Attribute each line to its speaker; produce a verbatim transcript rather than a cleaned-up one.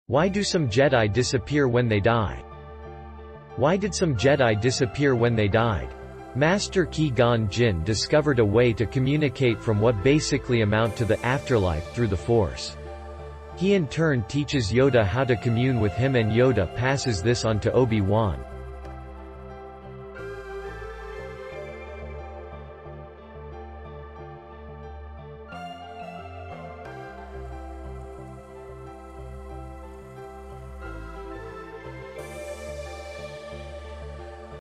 Speaker 1: Why do some Jedi disappear when they die? Why did some Jedi disappear when they died? Master Qui-gon Jinn discovered a way to communicate from what basically amount to the afterlife through the Force. He in turn teaches Yoda how to commune with him, and Yoda passes this on to Obi-Wan.